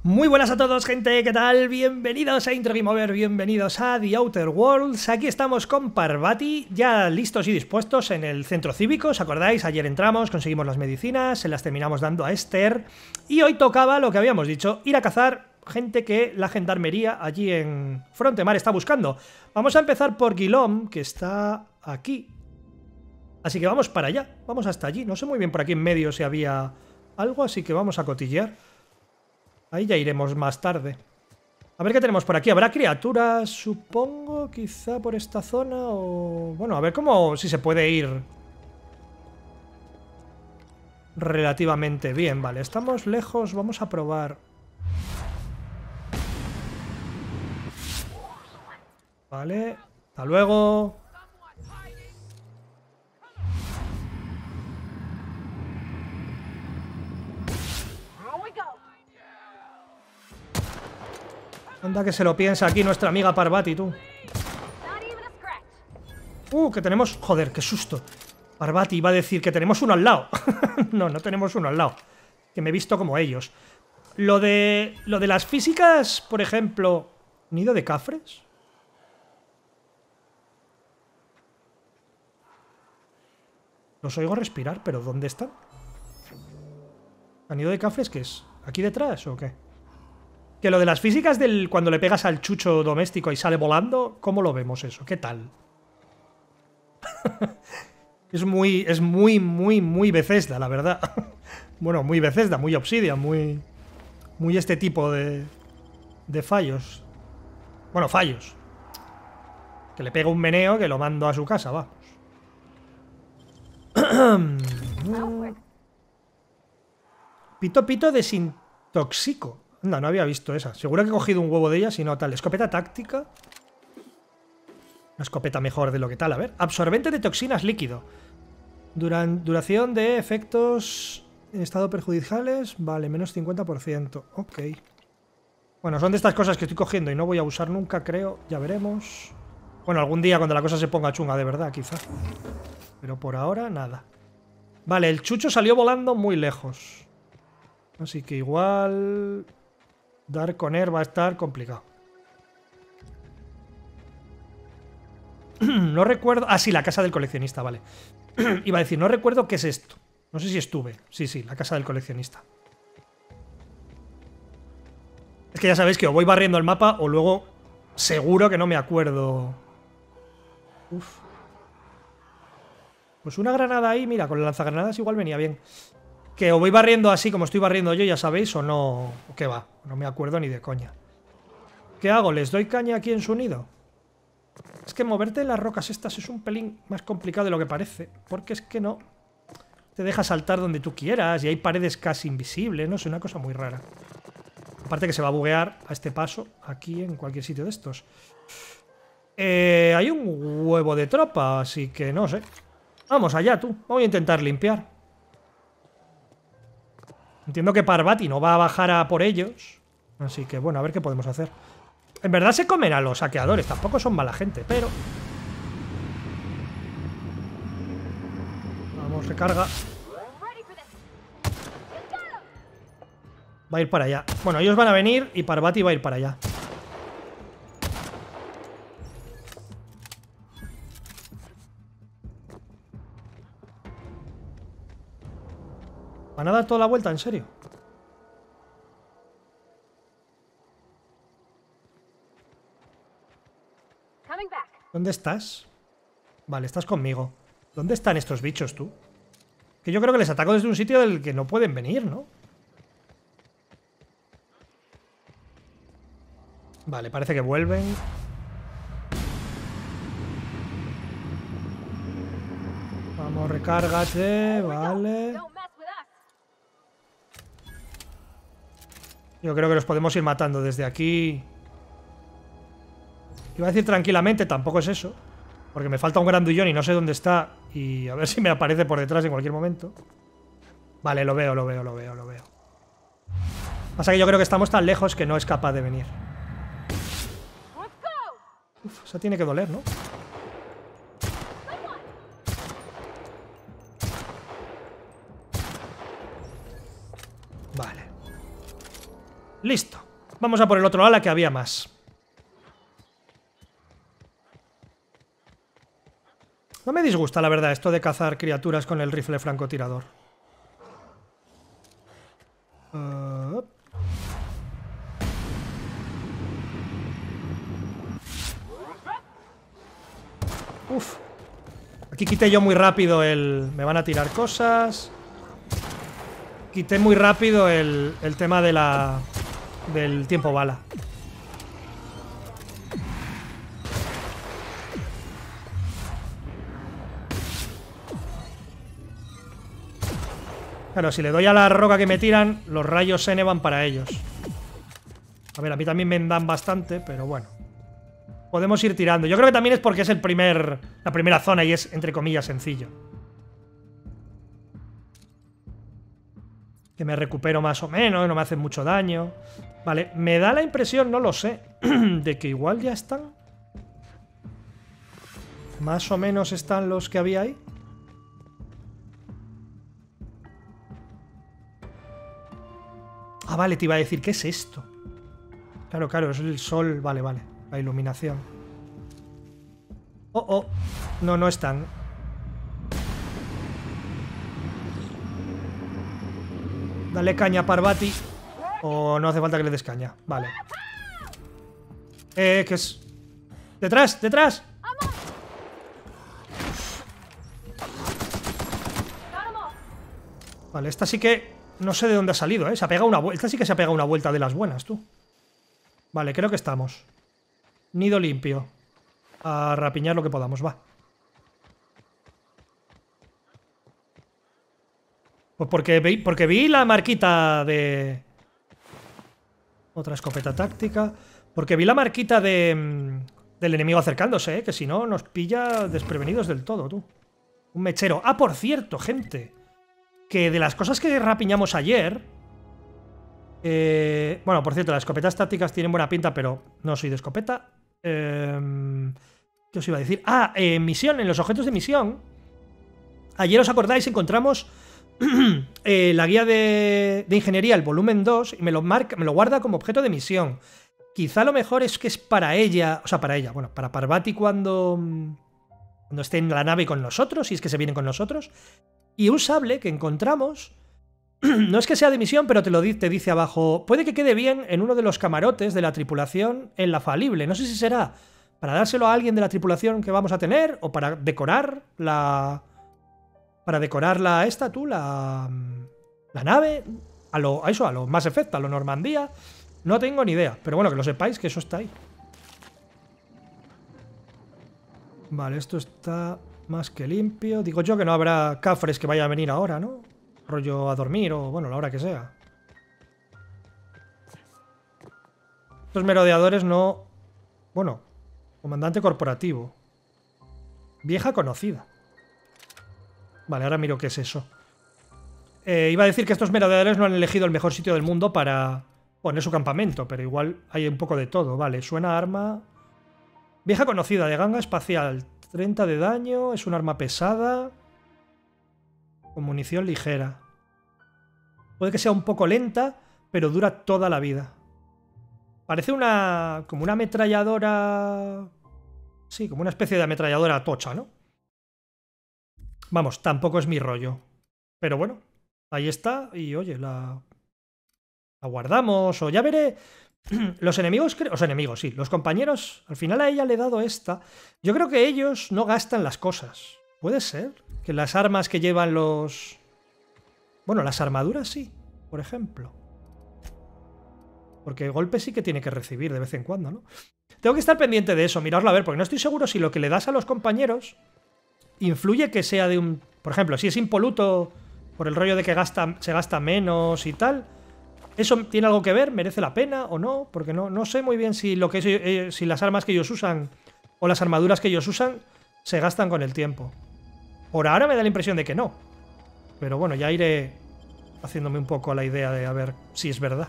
Muy buenas a todos, gente, ¿qué tal? Bienvenidos a Intro Game Over, bienvenidos a The Outer Worlds. Aquí estamos con Parvati, ya listos y dispuestos en el centro cívico. ¿Os acordáis? Ayer entramos, conseguimos las medicinas, se las terminamos dando a Esther. Y hoy tocaba lo que habíamos dicho, ir a cazar gente que la gendarmería allí en Frontemar está buscando. Vamos a empezar por Guillaume, que está aquí. Así que vamos para allá, vamos hasta allí. No sé muy bien por aquí en medio si había algo, así que vamos a cotillear. Ahí ya iremos más tarde. A ver qué tenemos por aquí. ¿Habrá criaturas, supongo? Quizá por esta zona o... Bueno, a ver cómo... si se puede ir relativamente bien. Vale, estamos lejos. Vamos a probar. Vale, hasta luego. Anda que se lo piensa aquí nuestra amiga Parvati, tú. Que tenemos... Joder, qué susto. Parvati iba a decir que tenemos uno al lado. No, no tenemos uno al lado. Que me he visto como ellos. Lo de las físicas, por ejemplo... ¿Nido de cafres? Los oigo respirar, pero ¿dónde están? ¿A nido de cafres qué es? ¿Aquí detrás o qué? Que lo de las físicas del cuando le pegas al chucho doméstico y sale volando, ¿cómo lo vemos eso? ¿Qué tal? es muy Bethesda, la verdad. Bueno, muy Bethesda, muy Obsidian, muy este tipo de fallos. Bueno, fallos. Que le pega un meneo que lo mando a su casa, vamos. Pito pito desintoxico. No, no había visto esa. Seguro que he cogido un huevo de ella, si no tal. Escopeta táctica. Una escopeta mejor de lo que tal. A ver. Absorbente de toxinas líquido. Duración de efectos en estado perjudiciales. Vale, menos 50%. Ok. Bueno, son de estas cosas que estoy cogiendo y no voy a usar nunca, creo. Ya veremos. Bueno, algún día cuando la cosa se ponga chunga de verdad, quizá. Pero por ahora, nada. Vale, el chucho salió volando muy lejos. Así que igual... dar con él va a estar complicado. No recuerdo... Ah, sí, la casa del coleccionista, vale. Iba a decir, no recuerdo qué es esto. No sé si estuve. Sí, la casa del coleccionista. Es que ya sabéis que o voy barriendo el mapa o luego seguro que no me acuerdo. Uf. Pues una granada ahí, mira, con el lanzagranadas igual venía bien. Que o voy barriendo así como estoy barriendo yo, ya sabéis, o no... ¿O qué va? No me acuerdo ni de coña. ¿Qué hago? ¿Les doy caña aquí en su nido? Es que moverte en las rocas estas es un pelín más complicado de lo que parece. Porque es que no... te deja saltar donde tú quieras y hay paredes casi invisibles, no sé, una cosa muy rara. Aparte que se va a buguear a este paso aquí en cualquier sitio de estos. Hay un huevo de tropa, así que no sé. Vamos allá, tú. Voy a intentar limpiar. Entiendo que Parvati no va a bajar a por ellos. Así que bueno, a ver qué podemos hacer. En verdad se comen a los saqueadores. Tampoco son mala gente, pero... Vamos, recarga. Va a ir para allá. Bueno, ellos van a venir y Parvati va a ir para allá. ¿Van a dar toda la vuelta? ¿En serio? ¿Dónde estás? Vale, estás conmigo. ¿Dónde están estos bichos, tú? Que yo creo que les ataco desde un sitio del que no pueden venir, ¿no? Vale, parece que vuelven. Vamos, recárgate, vale. Yo creo que los podemos ir matando desde aquí. Iba a decir tranquilamente, tampoco es eso. Porque me falta un grandullón y no sé dónde está. Y a ver si me aparece por detrás en cualquier momento. Vale, lo veo. Pasa que yo creo que estamos tan lejos que no es capaz de venir. Uf, esa tiene que doler, ¿no? Vale. Listo. Vamos a por el otro ala, que había más. No me disgusta, la verdad, esto de cazar criaturas con el rifle francotirador. Uf. Aquí quité yo muy rápido el... Me van a tirar cosas. Quité muy rápido el tema de la... del tiempo bala. Claro, si le doy a la roca que me tiran, los rayos N van para ellos. A ver, a mí también me dan bastante, pero bueno. Podemos ir tirando. Yo creo que también es porque es la primera zona y es, entre comillas, sencillo. Que me recupero más o menos, no me hacen mucho daño. Vale, me da la impresión, no lo sé, de que igual ya están. Más o menos están los que había ahí. Ah, vale, te iba a decir, ¿qué es esto? Claro, claro, es el sol, vale, vale. La iluminación. Oh, oh. No, no están. Dale caña a Parvati. O no hace falta que le des caña. Vale. ¿Qué es? ¡Detrás! ¡Detrás! Vale, esta sí que... No sé de dónde ha salido, ¿eh? Se ha pegado una vuelta. Esta sí que se ha pegado una vuelta de las buenas, tú. Vale, creo que estamos. Nido limpio. A rapiñar lo que podamos, va. Pues porque vi la marquita de... Otra escopeta táctica. Porque vi la marquita de... del enemigo acercándose, ¿eh? Que si no nos pilla desprevenidos del todo, tú. Un mechero. Ah, por cierto, gente. Que de las cosas que rapiñamos ayer... bueno, por cierto, las escopetas tácticas tienen buena pinta, pero no soy de escopeta. ¿Qué os iba a decir? Ah, misión, en los objetos de misión. Ayer, ¿os acordáis? Encontramos la guía de ingeniería, el volumen 2, y me lo guarda como objeto de misión. Quizá lo mejor es que es para ella, o sea, para ella, bueno, para Parvati cuando esté en la nave con nosotros, si es que se vienen con nosotros. Y un sable que encontramos, no es que sea de misión, pero te dice abajo, puede que quede bien en uno de los camarotes de la tripulación en la falible. No sé si será para dárselo a alguien de la tripulación que vamos a tener, o para decorar la... Para decorar la nave, a lo Mass Effect, a lo Normandía. No tengo ni idea, pero bueno, que lo sepáis que eso está ahí. Vale, esto está más que limpio. Digo yo que no habrá cafres que vayan a venir ahora, ¿no? Rollo a dormir o, bueno, la hora que sea. Estos merodeadores no... Bueno, comandante corporativo. Vieja conocida. Vale, ahora miro qué es eso. Iba a decir que estos merodeadores no han elegido el mejor sitio del mundo para poner su campamento, pero igual hay un poco de todo. Vale, suena a arma... Vieja conocida, de ganga espacial. 30 de daño, es un arma pesada. Con munición ligera. Puede que sea un poco lenta, pero dura toda la vida. Parece como una ametralladora... Sí, como una especie de ametralladora tocha, ¿no? Vamos, tampoco es mi rollo. Pero bueno, ahí está. Y oye, la guardamos. O ya veré. Los enemigos, sí. Los compañeros, al final a ella le he dado esta. Yo creo que ellos no gastan las cosas. ¿Puede ser? Que las armas que llevan los... Bueno, las armaduras sí, por ejemplo. Porque golpe sí que tiene que recibir de vez en cuando, ¿no? Tengo que estar pendiente de eso, mirarlo a ver, porque no estoy seguro si lo que le das a los compañeros influye que sea de un... Por ejemplo, si es impoluto por el rollo de que se gasta menos y tal, ¿eso tiene algo que ver? ¿Merece la pena o no? Porque no sé muy bien si, si las armas que ellos usan o las armaduras que ellos usan se gastan con el tiempo. Por ahora me da la impresión de que no. Pero bueno, ya iré haciéndome un poco la idea de a ver si es verdad.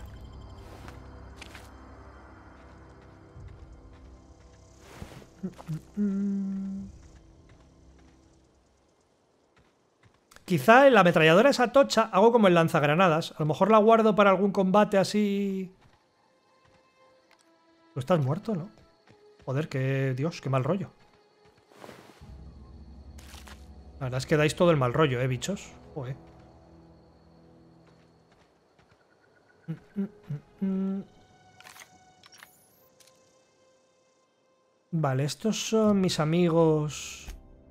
Quizá en la ametralladora esa tocha hago como el lanzagranadas. A lo mejor la guardo para algún combate así Tú estás muerto, ¿no? Joder, qué... Dios, qué mal rollo. La verdad es que dais todo el mal rollo, bichos. Joder. Vale, estos son mis amigos.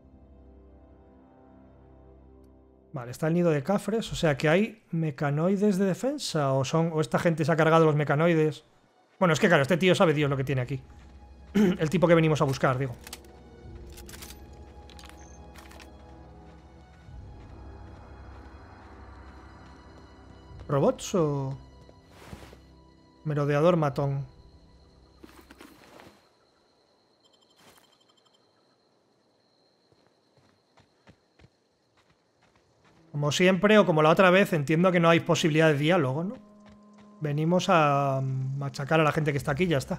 Vale, está el nido de cafres, o sea que hay mecanoides de defensa o esta gente se ha cargado los mecanoides. Bueno, es que claro, este tío sabe Dios lo que tiene aquí. El tipo que venimos a buscar, digo. ¿Robots o...? Merodeador matón. Como siempre, o como la otra vez, entiendo que no hay posibilidad de diálogo, ¿no? Venimos a machacar a la gente que está aquí y ya está.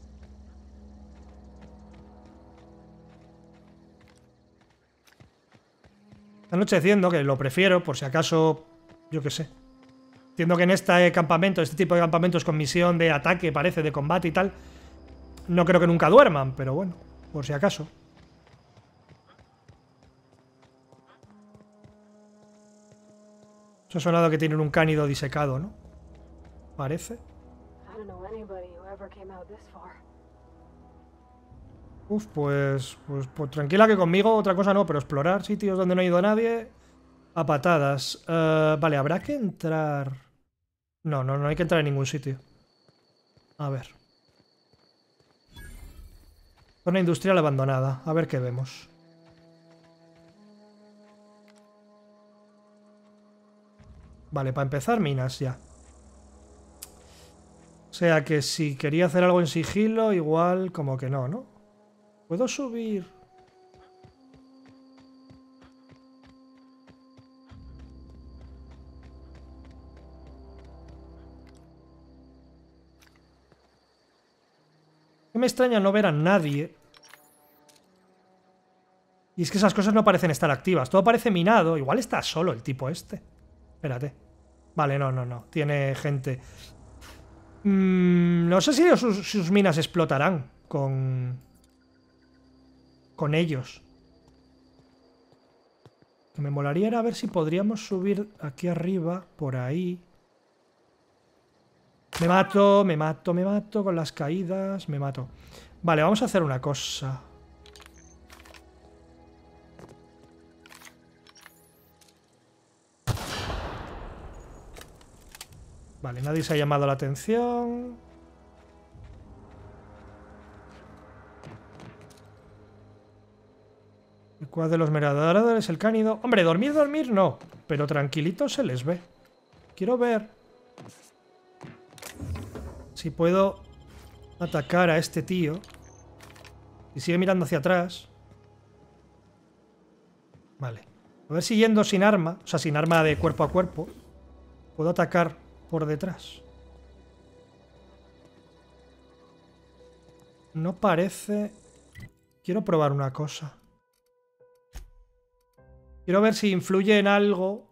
Está anocheciendo, que lo prefiero, por si acaso, yo qué sé. Entiendo que en este campamento, este tipo de campamentos con misión de ataque, parece, de combate y tal, no creo que nunca duerman, pero bueno, por si acaso. Eso ha sonado que tienen un cánido disecado, ¿no? Parece. Uf, pues tranquila que conmigo otra cosa no, pero explorar sitios donde no ha ido nadie a patadas. Vale, habrá que entrar... No hay que entrar en ningún sitio. A ver. Zona industrial abandonada. A ver qué vemos. Vale, para empezar, minas ya. O sea que si quería hacer algo en sigilo, igual como que no, ¿no? ¿Puedo subir? Me extraña no ver a nadie. Y es que esas cosas no parecen estar activas. Todo parece minado. Igual está solo el tipo este. Espérate. Vale, no. Tiene gente. No sé si sus minas explotarán con ellos. Lo que me molaría era ver si podríamos subir aquí arriba, por ahí. Me mato con las caídas, me mato. Vale, vamos a hacer una cosa. Vale, nadie se ha llamado la atención. El cuadro de los merodeadores, el cánido. Hombre, dormir no. Pero tranquilito se les ve. Quiero ver si puedo atacar a este tío. Y sigue mirando hacia atrás. Vale. A ver si yendo sin arma, o sea, sin arma de cuerpo a cuerpo, puedo atacar por detrás. No parece... Quiero probar una cosa. Quiero ver si influye en algo.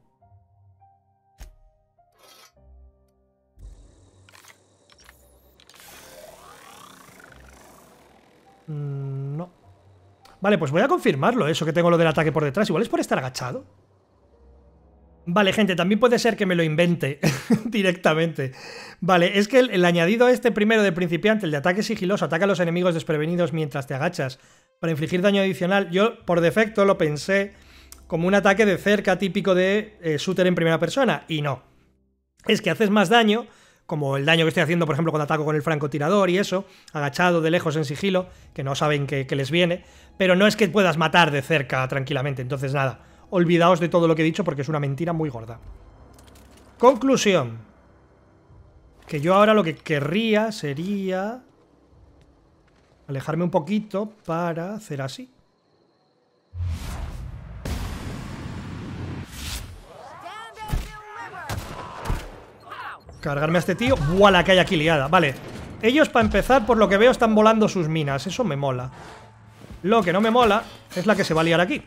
No. Vale, pues voy a confirmarlo, eso que tengo lo del ataque por detrás. Igual es por estar agachado. Vale, gente, también puede ser que me lo invente directamente. Vale, es que el añadido este primero de principiante, el de ataque sigiloso, ataca a los enemigos desprevenidos mientras te agachas para infligir daño adicional, yo por defecto lo pensé como un ataque de cerca típico de shooter en primera persona, y no. Es que haces más daño, como el daño que estoy haciendo, por ejemplo, cuando ataco con el francotirador y eso, agachado de lejos en sigilo, que no saben que les viene, pero no es que puedas matar de cerca tranquilamente, entonces nada, olvidaos de todo lo que he dicho porque es una mentira muy gorda. Conclusión. Que yo ahora lo que querría sería alejarme un poquito para hacer así. Cargarme a este tío. ¡Buah, la que hay aquí liada! Vale. Ellos, para empezar, por lo que veo, están volando sus minas. Eso me mola. Lo que no me mola es la que se va a liar aquí.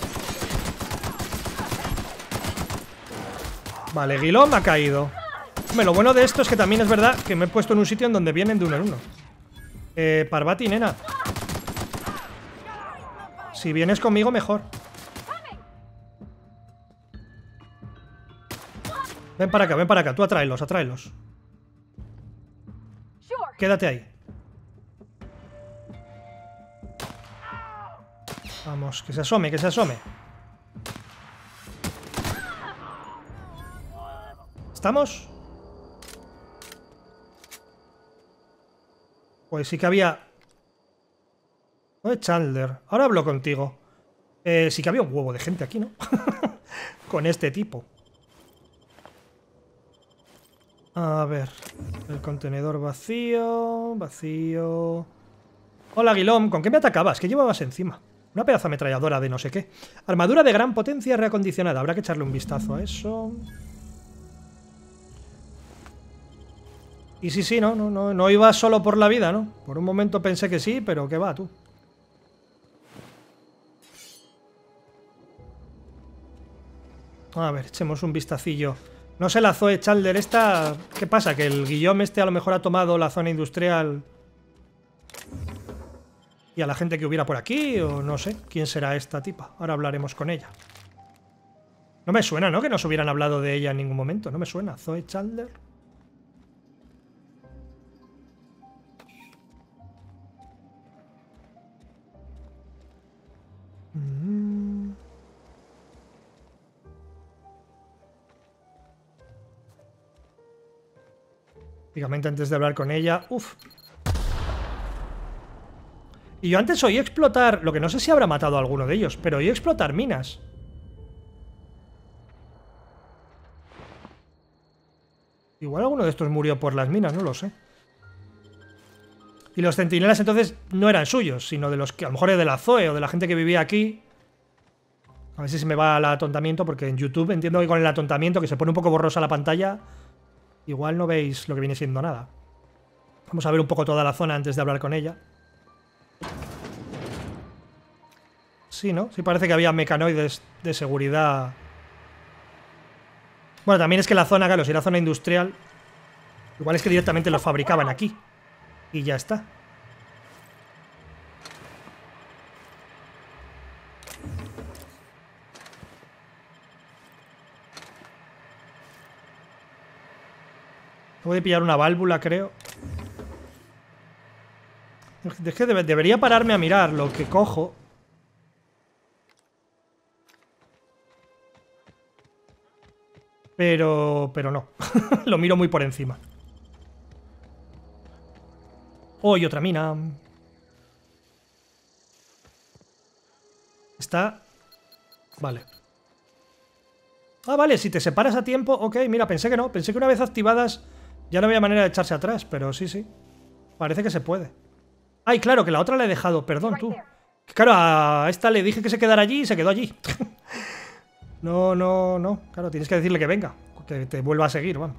Vale, Guilón ha caído. Hombre, lo bueno de esto es que también es verdad que me he puesto en un sitio en donde vienen de uno en uno. Parvati, nena. Si vienes conmigo, mejor. Ven para acá. Tú atráelos, atráelos. Quédate ahí. Vamos, que se asome, que se asome. ¿Estamos? Pues sí que había... Oye, Chandler, ahora hablo contigo. Sí que había un huevo de gente aquí, ¿no? Con este tipo. A ver, el contenedor vacío, vacío... Hola, Guilom, ¿con qué me atacabas? ¿Qué llevabas encima? Una pedazo ametralladora de no sé qué. Armadura de gran potencia reacondicionada. Habrá que echarle un vistazo a eso. Y sí, no iba solo por la vida, ¿no? Por un momento pensé que sí, pero ¿qué va, tú? A ver, echemos un vistacillo. No sé la Zoe Chandler esta... ¿Qué pasa? ¿Que el Guillaume este a lo mejor ha tomado la zona industrial y a la gente que hubiera por aquí? O no sé, ¿quién será esta tipa? Ahora hablaremos con ella. No me suena, ¿no? Que nos hubieran hablado de ella en ningún momento. No me suena. Zoe Chandler. Prácticamente antes de hablar con ella... Uf. Y yo antes oí explotar... Lo que no sé si habrá matado a alguno de ellos, pero oí explotar minas. Igual alguno de estos murió por las minas, no lo sé. Y los centinelas entonces no eran suyos, sino de los que a lo mejor es de la Zoe o de la gente que vivía aquí. A ver si se me va el atontamiento, porque en YouTube entiendo que con el atontamiento, que se pone un poco borrosa la pantalla, igual no veis lo que viene siendo nada. Vamos a ver un poco toda la zona antes de hablar con ella. Sí, ¿no? Sí parece que había mecanoides de seguridad. Bueno, también es que la zona, claro, si era zona industrial, igual es que directamente los fabricaban aquí. Y ya está. Tengo que pillar una válvula, creo. Es que debería pararme a mirar lo que cojo. Pero no. Lo miro muy por encima. Oh, y otra mina. Está... Vale. Ah, vale, si te separas a tiempo... Ok, mira, pensé que no. Pensé que una vez activadas ya no había manera de echarse atrás, pero sí. Parece que se puede. Ay, claro, que la otra la he dejado. Perdón, tú. Claro, a esta le dije que se quedara allí y se quedó allí. No. Claro, tienes que decirle que venga. Que te vuelva a seguir, vamos.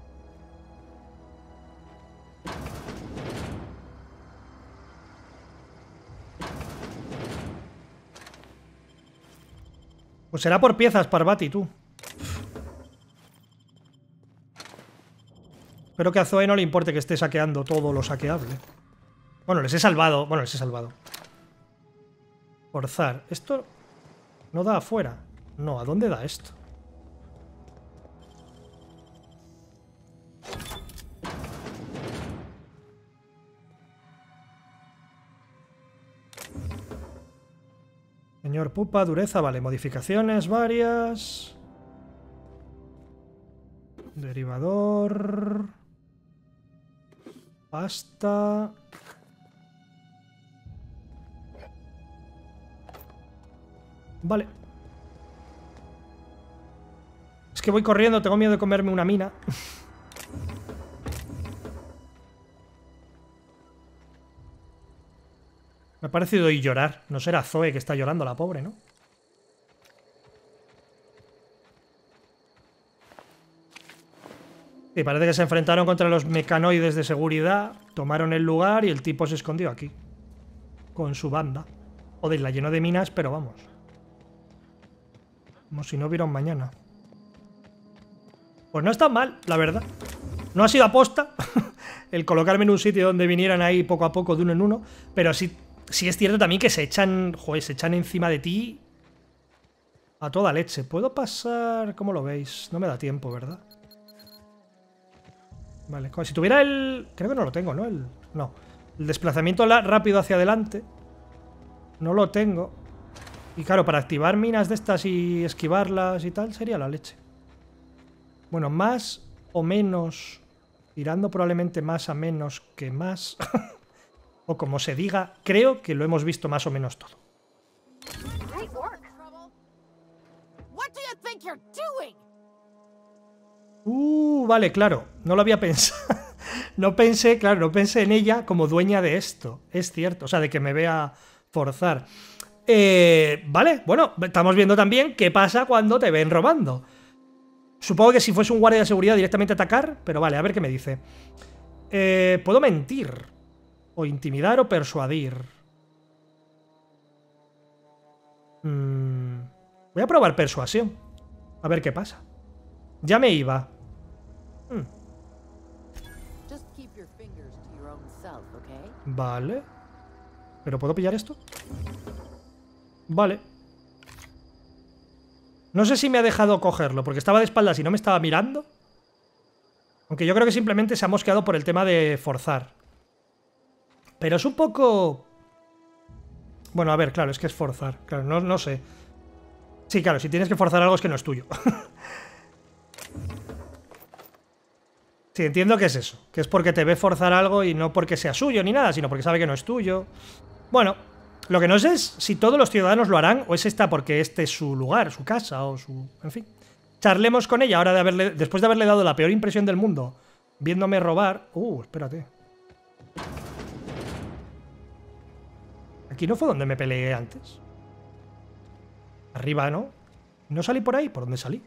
Pues será por piezas, Parvati, tú. Espero que a Zoe no le importe que esté saqueando todo lo saqueable. Bueno, les he salvado. Forzar. Esto no da afuera. No, ¿a dónde da esto? Señor Pupa, dureza, vale. Modificaciones varias. Derivador. Pasta. Vale. Es que voy corriendo, tengo miedo de comerme una mina. Me ha parecido oír llorar. No será Zoe que está llorando, la pobre, ¿no? Sí, parece que se enfrentaron contra los mecanoides de seguridad, tomaron el lugar y el tipo se escondió aquí. Con su banda. Joder, la llenó de minas, pero vamos. Como si no hubiera un mañana. Pues no está mal, la verdad. No ha sido aposta el colocarme en un sitio donde vinieran ahí poco a poco de uno en uno, pero sí es cierto también que se echan, joder, se echan encima de ti a toda leche. ¿Puedo pasar? ¿Cómo lo veis? No me da tiempo, ¿verdad? Vale, como si tuviera el... Creo que no lo tengo, ¿no? No. El desplazamiento rápido hacia adelante. No lo tengo. Y claro, para activar minas de estas y esquivarlas y tal, sería la leche. Bueno, más o menos... Tirando probablemente más a menos que más. O como se diga, creo que lo hemos visto más o menos todo. Vale, claro. No lo había pensado. No pensé, claro, no pensé en ella como dueña de esto. Es cierto, o sea, de que me vea forzar. Vale, bueno, estamos viendo también qué pasa cuando te ven robando. Supongo que si fuese un guardia de seguridad directamente atacar, pero vale, a ver qué me dice. ¿Puedo mentir? O intimidar o persuadir. Voy a probar persuasión. A ver qué pasa. Ya me iba. Vale. ¿Pero puedo pillar esto? Vale. No sé si me ha dejado cogerlo, porque estaba de espaldas y no me estaba mirando. Aunque yo creo que simplemente se ha mosqueado por el tema de forzar. Pero es un poco... Bueno, a ver, claro, es que es forzar. Claro, no sé. Sí, claro, si tienes que forzar algo es que no es tuyo. Sí, entiendo que es eso. Que es porque te ve forzar algo y no porque sea suyo ni nada, sino porque sabe que no es tuyo. Bueno, lo que no sé es si todos los ciudadanos lo harán o es esta porque este es su lugar, su casa o su... En fin. Charlemos con ella ahora después de haberle dado la peor impresión del mundo, viéndome robar... espérate. Aquí no fue donde me peleé antes. Arriba, ¿no? ¿No salí por ahí? ¿Por dónde salí?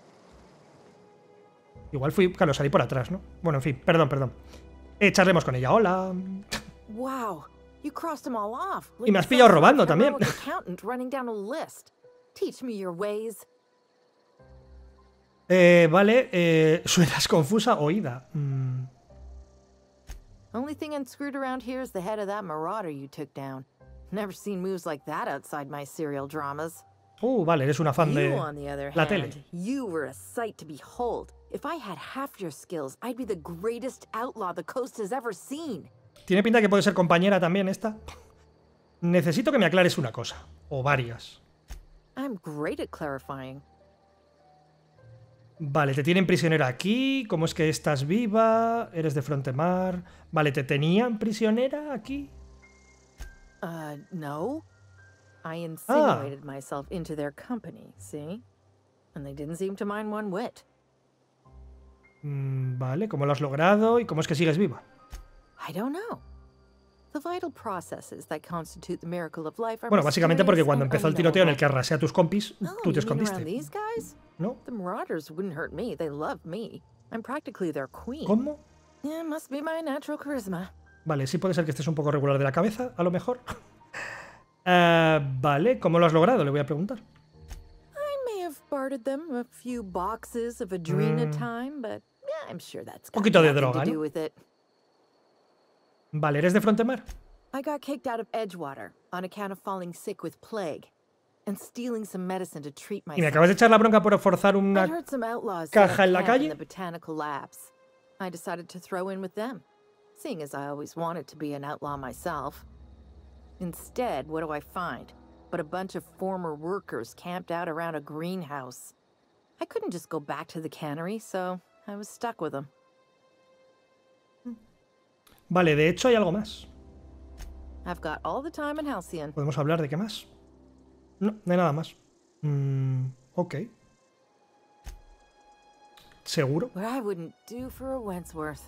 Igual fui... Claro, salí por atrás, ¿no? Bueno, en fin, perdón. Charlemos con ella. Hola. Wow. Y me has pillado robando también. Vale, suenas confusa, oída. Only thing unscrewed around here is the head of that marauder you took down. Never seen moves like that outside my serial dramas. Vale, eres una fan de la tele. You were a sight to behold. If I had half your skills, I'd be the greatest outlaw the coast has ever seen. Tiene pinta que puede ser compañera también esta. Necesito que me aclares una cosa. O varias. I'm great at clarifying. Vale, te tienen prisionera aquí. ¿Cómo es que estás viva? Eres de Frontemar. Vale, ¿te tenían prisionera aquí? No. I insinuated myself into their company, see? And they didn't seem to mind one whit. Vale, ¿cómo lo has logrado? ¿Y cómo es que sigues viva? I don't know. The vital processes that constitute the miracle of life are... Bueno, básicamente porque cuando empezó el tiroteo en el que arrasé a tus compis, tú te escondiste. ¿No? The marauders wouldn't hurt me. They love me. I'm practically their queen. ¿Cómo? Yeah, must be my natural charisma. Vale, sí puede ser que estés un poco regular de la cabeza, a lo mejor. Vale, ¿cómo lo has logrado? Le voy a preguntar. I may have bartered them a few boxes of Adrena time, but yeah, I'm sure that's got poquito de nothing droga, to ¿no? do with it. Vale, ¿eres de Frontemar? I got kicked out of Edgewater on account of falling sick with plague and stealing some medicine to treat myself. Y me acabas de echar la bronca por forzar una caja en la calle. I decided to throw in with them, seeing as I always wanted to be an outlaw myself. Instead, what do I find? But a bunch of former workers camped out around a greenhouse. I couldn't just go back to the cannery, so I was stuck with them. Vale, de hecho hay algo más. I've got all the time in Halcyon. ¿Podemos hablar de qué más? No, de nada más. Ok. ¿Seguro? What I wouldn't do for a Wentworth.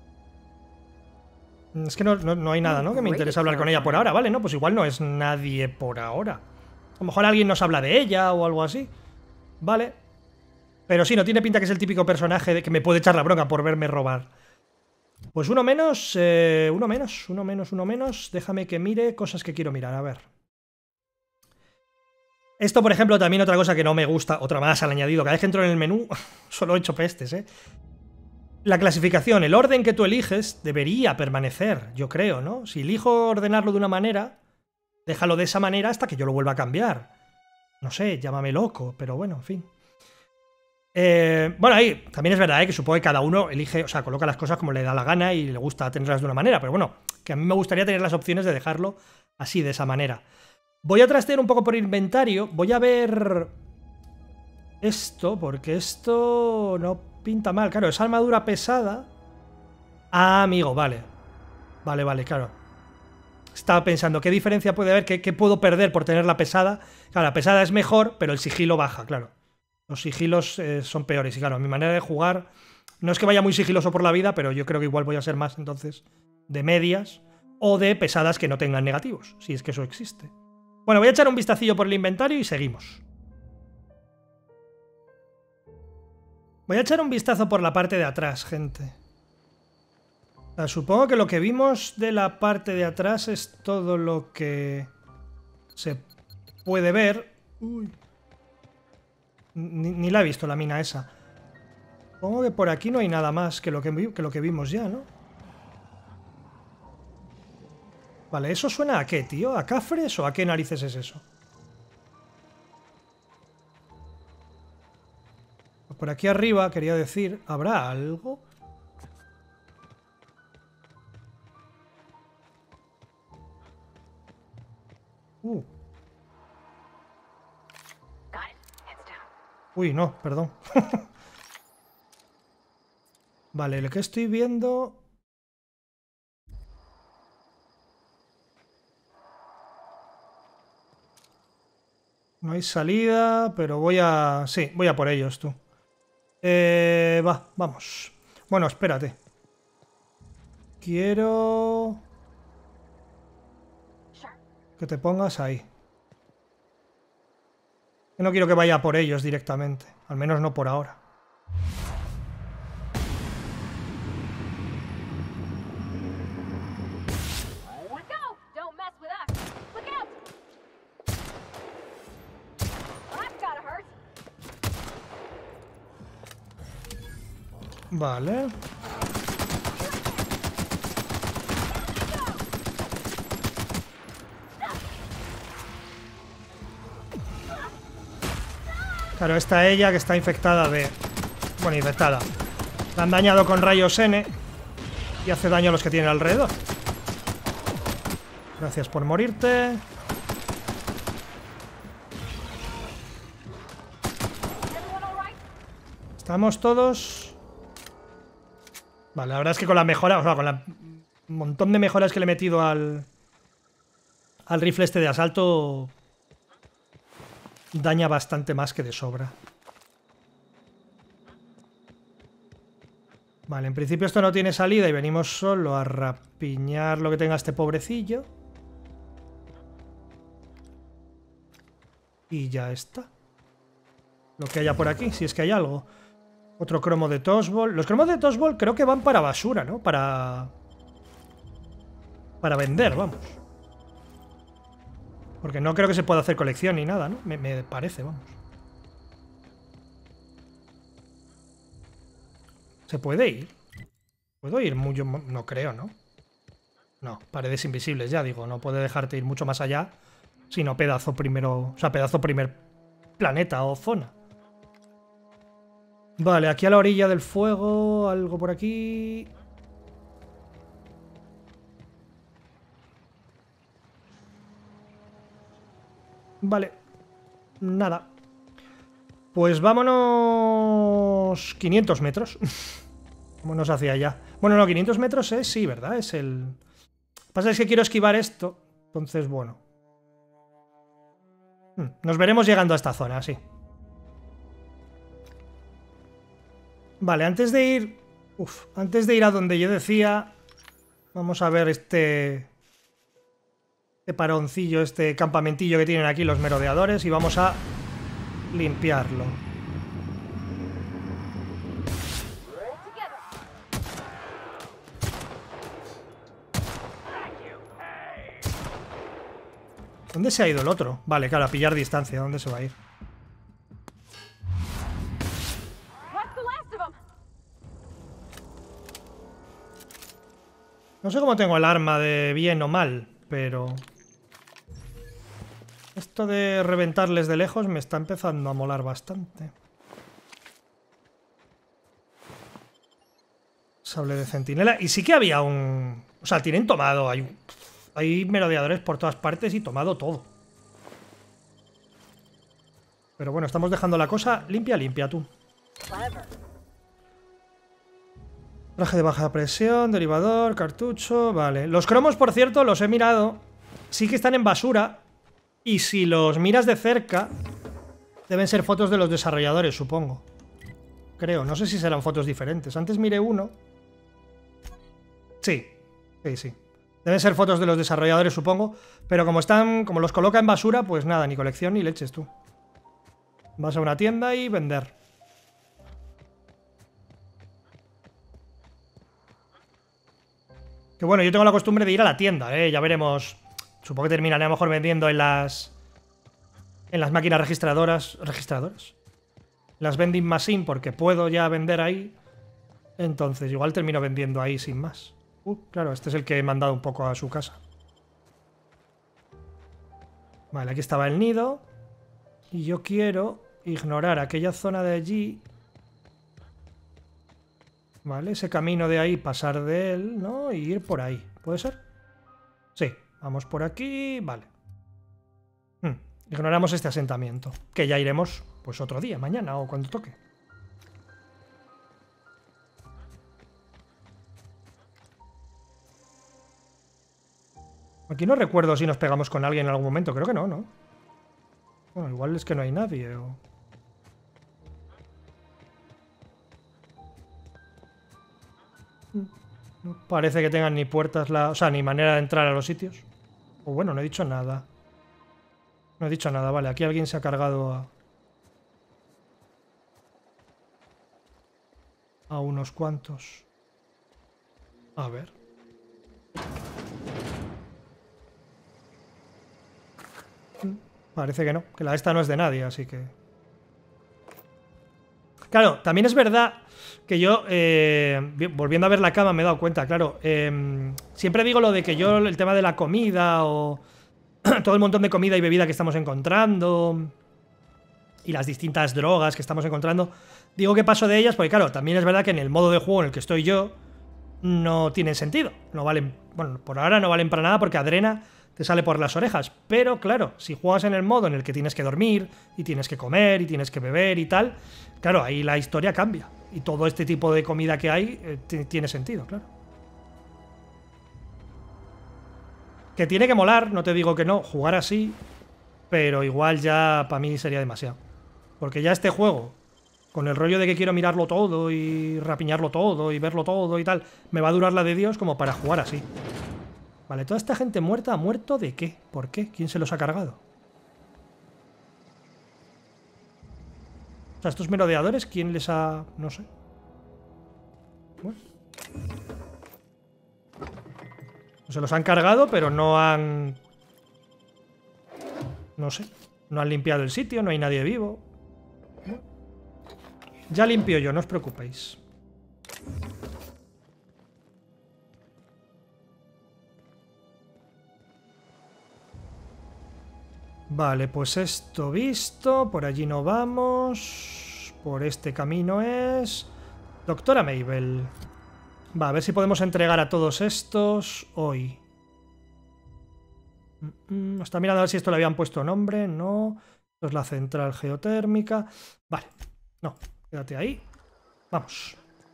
Es que no hay nada, ¿no? Que me interesa hablar con ella por ahora, ¿vale? No, pues igual no es nadie por ahora. A lo mejor alguien nos habla de ella o algo así. Vale. Pero sí, no tiene pinta que es el típico personaje de que me puede echar la bronca por verme robar. Pues uno menos. Déjame que mire cosas que quiero mirar, a ver. Esto, por ejemplo, también otra cosa que no me gusta, otra más al añadido. Cada vez que entro en el menú, solo he hecho pestes, ¿eh? La clasificación, el orden que tú eliges debería permanecer, yo creo, ¿no? Si elijo ordenarlo de una manera, déjalo de esa manera hasta que yo lo vuelva a cambiar. No sé, llámame loco, pero bueno, en fin. Bueno, ahí también es verdad que supongo que cada uno elige, o sea, coloca las cosas como le da la gana y le gusta tenerlas de una manera, pero bueno, que a mí me gustaría tener las opciones de dejarlo así, de esa manera. Voy a trastear un poco por inventario, voy a ver esto, porque esto no pinta mal. Claro, es armadura pesada. Ah, amigo, vale. Vale, claro. Estaba pensando, ¿qué diferencia puede haber? ¿Qué puedo perder por tenerla pesada? Claro, la pesada es mejor, pero el sigilo baja, claro. Los sigilos son peores. Y claro, mi manera de jugar no es que vaya muy sigiloso por la vida, pero yo creo que igual voy a ser más entonces de medias o de pesadas que no tengan negativos, si es que eso existe. Bueno, voy a echar un vistacillo por el inventario y seguimos. Voy a echar un vistazo por la parte de atrás, gente. O sea, supongo que lo que vimos de la parte de atrás es todo lo que se puede ver. Uy. Ni la he visto la mina esa. Supongo que por aquí no hay nada más que lo que vimos ya, ¿no? Vale, ¿eso suena a qué, tío? ¿A cafres o a qué narices es eso? Por aquí arriba, quería decir, ¿habrá algo? Uy, no, perdón. Vale, lo que estoy viendo... No hay salida, pero voy a... Sí, voy a por ellos, tú. Vamos. Bueno, espérate. Quiero... que te pongas ahí. Yo no quiero que vaya por ellos directamente. Al menos no por ahora. Vale. Claro, está ella que está infectada de... Bueno, infectada. La han dañado con rayos N y hace daño a los que tienen alrededor. Gracias por morirte. ¿Estamos todos? Vale, la verdad es que con la mejora, o sea, con un montón de mejoras que le he metido al rifle este de asalto, daña bastante más que de sobra. Vale, en principio esto no tiene salida y venimos solo a rapiñar lo que tenga este pobrecillo. Y ya está. Lo que haya por aquí, si es que hay algo. Otro cromo de Tossball. Los cromos de Tossball creo que van para basura, ¿no? Para vender, vamos. Porque no creo que se pueda hacer colección ni nada, ¿no? Me parece, vamos. ¿Se puede ir? ¿Puedo ir mucho? No creo, ¿no? No, paredes invisibles, ya digo. No puede dejarte ir mucho más allá. Sino pedazo primero... O sea, pedazo primer planeta o zona. Vale, aquí a la orilla del fuego, algo por aquí. Vale, nada. Pues vámonos 500 metros. Vámonos hacia allá. Bueno, no, 500 metros es, sí, ¿verdad? Es el... Lo que pasa es que quiero esquivar esto. Entonces, bueno. Nos veremos llegando a esta zona, sí. Vale, antes de ir... antes de ir a donde yo decía... Vamos a ver este paroncillo, este campamentillo que tienen aquí los merodeadores y vamos a limpiarlo. ¿Dónde se ha ido el otro? Vale, claro, a pillar distancia. ¿Dónde se va a ir? No sé cómo tengo el arma de bien o mal, pero... esto de reventarles de lejos me está empezando a molar bastante. Sable de centinela. Y sí que había un... o sea, tienen tomado. Hay merodeadores por todas partes y tomado todo. Pero bueno, estamos dejando la cosa limpia, limpia, tú. Traje de baja presión, derivador, cartucho... vale. Los cromos, por cierto, los he mirado. Sí que están en basura. Y si los miras de cerca, deben ser fotos de los desarrolladores, supongo. Creo. No sé si serán fotos diferentes. Antes miré uno. Sí. Sí. Deben ser fotos de los desarrolladores, supongo. Pero como están... como los coloca en basura, pues nada, ni colección ni leches, tú. Vas a una tienda y vender. Que bueno, yo tengo la costumbre de ir a la tienda, ya veremos. Supongo que terminaré a lo mejor vendiendo en las máquinas registradoras. ¿Registradoras? Las vending machine, porque puedo ya vender ahí. Entonces igual termino vendiendo ahí sin más. Claro, este es el que he mandado un poco a su casa. Vale, aquí estaba el nido. Y yo quiero ignorar aquella zona de allí. Vale, ese camino de ahí, pasar de él, ¿no? Y ir por ahí. ¿Puede ser? Sí, vamos por aquí. Vale. Ignoramos este asentamiento. Que ya iremos, pues otro día, mañana o cuando toque. Aquí no recuerdo si nos pegamos con alguien en algún momento. Creo que no, ¿no? Bueno, igual es que no hay nadie o... no parece que tengan ni puertas, o sea, ni manera de entrar a los sitios. O bueno, no he dicho nada. No he dicho nada, vale. Aquí alguien se ha cargado a unos cuantos. A ver. Parece que no, que la esta no es de nadie, así que... Claro, también es verdad que yo, volviendo a ver la cama, me he dado cuenta, claro. Siempre digo lo de que yo, el tema de la comida o todo el montón de comida y bebida que estamos encontrando y las distintas drogas que estamos encontrando, digo que paso de ellas porque, claro, también es verdad que en el modo de juego en el que estoy yo no tienen sentido. No valen, bueno, por ahora no valen para nada porque Adrena te sale por las orejas. Pero claro, si juegas en el modo en el que tienes que dormir y tienes que comer y tienes que beber y tal, claro, ahí la historia cambia. Y todo este tipo de comida que hay tiene sentido, claro. Que tiene que molar, no te digo que no, jugar así, pero igual ya para mí sería demasiado. Porque ya este juego, con el rollo de que quiero mirarlo todo y rapiñarlo todo y verlo todo y tal, me va a durar la de Dios como para jugar así. Vale, toda esta gente muerta, ¿ha muerto de qué? ¿Por qué? ¿Quién se los ha cargado? O sea, estos merodeadores, ¿quién les ha...? No sé. Bueno. Se los han cargado, pero no han... no sé. No han limpiado el sitio, no hay nadie vivo. Bueno. Ya limpio yo, no os preocupéis. Vale, pues esto visto. Por allí no vamos. Por este camino es... Doctora Mabel. Va, a ver si podemos entregar a todos estos hoy. Está mirando a ver si esto le habían puesto nombre. No. Esto es la central geotérmica. Vale. No, quédate ahí. Vamos.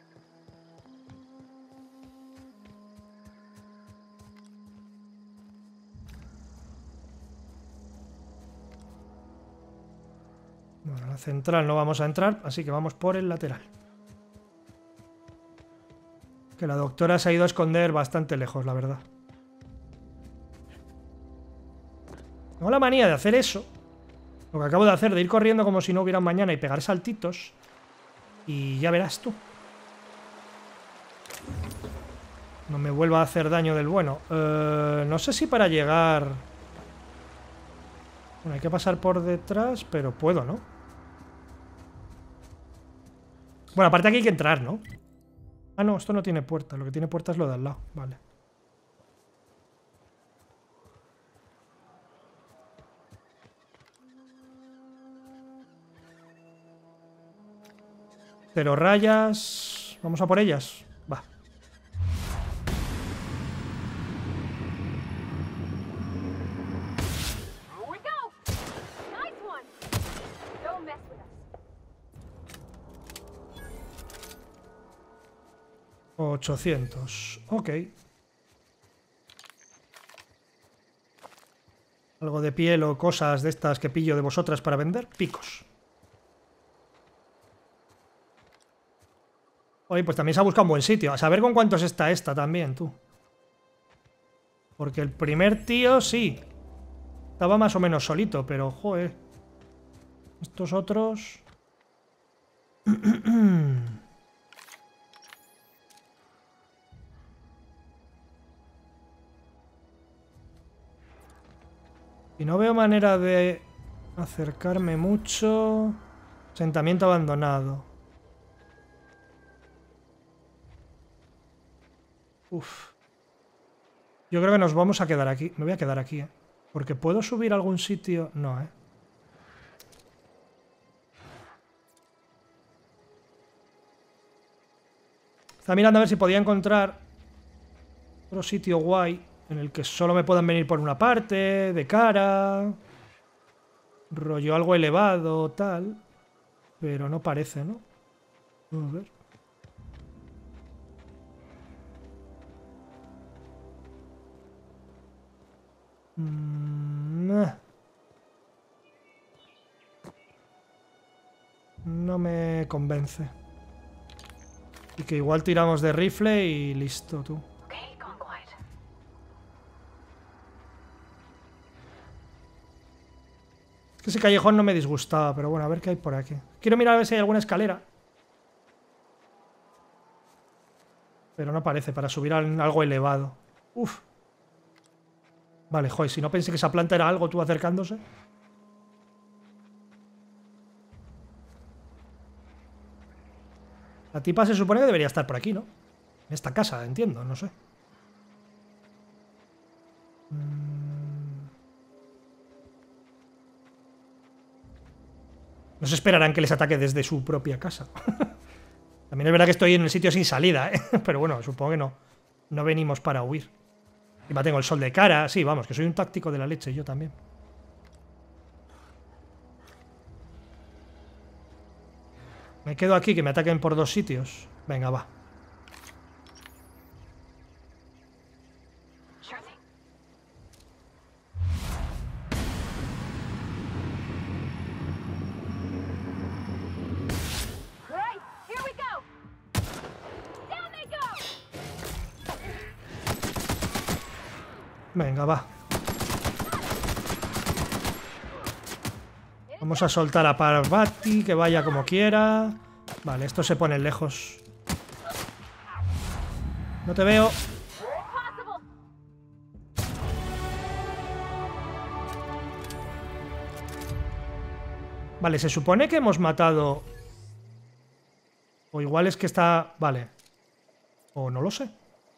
Bueno, la central no vamos a entrar, así que vamos por el lateral. Que la doctora se ha ido a esconder bastante lejos, la verdad. Tengo la manía de hacer eso. Lo que acabo de hacer, de ir corriendo como si no hubiera un mañana y pegar saltitos. Y ya verás tú. No me vuelva a hacer daño del bueno. No sé si para llegar... Bueno, hay que pasar por detrás, pero puedo, ¿no? Bueno, aparte aquí hay que entrar, ¿no? Ah, no, esto no tiene puerta. Lo que tiene puerta es lo de al lado. Vale. 0 rayas. Vamos a por ellas. Va. Here we go. Nice one. Don't mess with us. 800. Ok. Algo de piel o cosas de estas que pillo de vosotras para vender. Picos. Oye, pues también se ha buscado un buen sitio. A saber con cuántos está esta también, tú. Porque el primer tío, sí. Estaba más o menos solito, pero, joder. Estos otros... Y no veo manera de acercarme mucho. Asentamiento abandonado. Uf. Yo creo que nos vamos a quedar aquí. Me voy a quedar aquí, ¿eh? Porque ¿puedo subir a algún sitio? No, ¿eh? Estaba mirando a ver si podía encontrar otro sitio guay en el que solo me puedan venir por una parte, de cara, rollo algo elevado, tal. Pero no parece, ¿no? A ver. No me convence. Y que igual tiramos de rifle y listo, tú. Okay, gone quiet. Es que ese callejón no me disgustaba, pero bueno, a ver qué hay por aquí. Quiero mirar a ver si hay alguna escalera. Pero no parece, para subir a algo elevado. Uf. Vale, joder, si no pensé que esa planta era algo, tú acercándose. La tipa se supone que debería estar por aquí, ¿no? En esta casa, entiendo, no sé. No se esperarán que les ataque desde su propia casa. También es verdad que estoy en el sitio sin salida, ¿eh? Pero bueno, supongo que no. No venimos para huir. Encima tengo el sol de cara. Sí, vamos, que soy un táctico de la leche, yo también. Me quedo aquí, que me ataquen por 2 sitios. Venga, va. Sure thing. Right, here we go. Down they go. Venga, va. Vamos a soltar a Parvati, que vaya como quiera. Vale, estos se ponen lejos. No te veo. Possible. Vale, se supone que hemos matado... O igual es que está... Vale. O no lo sé.